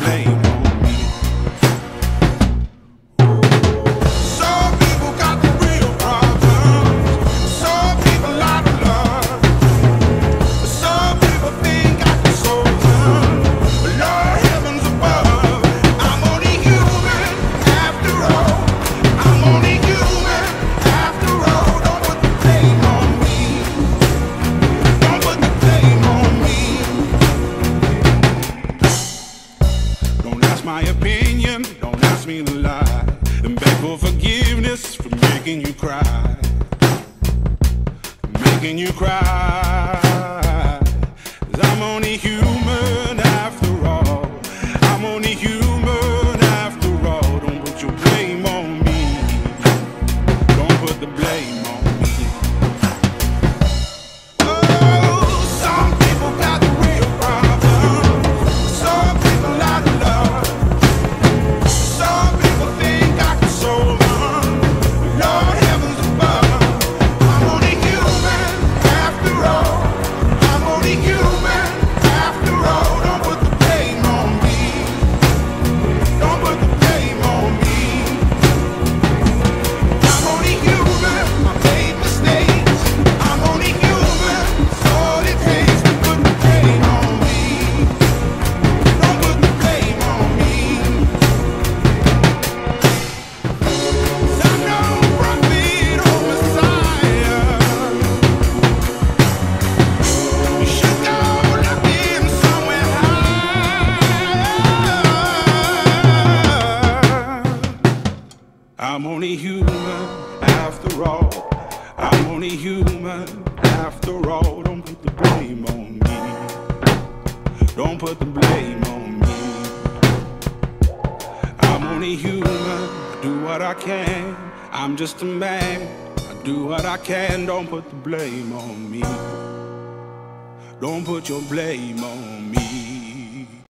blame on me. Some people got the real problems. Some people out of love. Some people think I can solve them. But Lord heavens above, I'm only human after all. I'm only human after all. Don't put the blame on me. Don't put the blame on me. Don't ask my opinion, don't ask me to lie, and beg for forgiveness for making you cry. Making you cry. 'Cause I'm only human after all. I'm only human after all. Don't put your blame on me. Don't put the blame on me. Oh, some people got the real problems. Some people out of love. Some people think I can solve them. Lord heavens above, I'm only human after all. I'm only human after all. Don't put the blame on me. Don't put the blame on me. I'm only human, I made mistakes. I'm only human, it's all it takes. To put the blame on me. Don't put the blame on me. 'Cause I'm no prophet or Messiah. You should go looking somewhere higher. I'm only human after all. I'm only human after all. Don't put the blame on me. Don't put the blame on me. I'm only human. I do what I can. I'm just a man. I do what I can. Don't put the blame on me. Don't put your blame on me.